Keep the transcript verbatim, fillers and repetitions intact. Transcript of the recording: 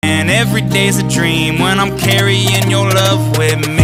Every day's a dream when I'm carrying your love with me.